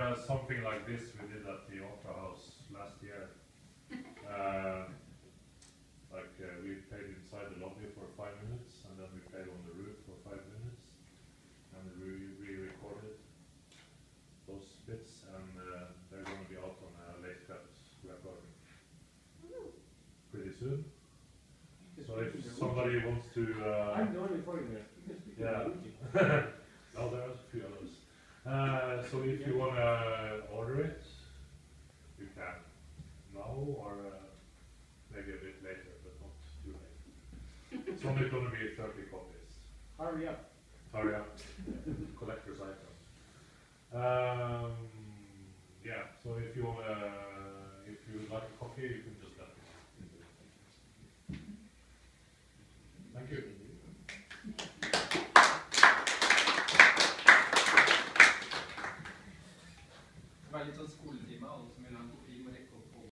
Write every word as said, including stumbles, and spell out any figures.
uh, something like this we did at the Opera House last year. uh, like uh, we played inside the lobby for five minutes, and then we played on the roof for five minutes, and we re-recorded those bits, and uh, they're going to be out on a late cut recording pretty soon. So if somebody wants to, uh, I'm the only foreigner. You can speak yeah. Norwegian. No, there are a few others. Uh, so if you want to order it, you can now or uh, maybe a bit later, but not too late. It's only going to be thirty copies. Hurry up. Hurry up. Collector's item. Um, yeah, so if you want, uh, if you would like a copy, you can just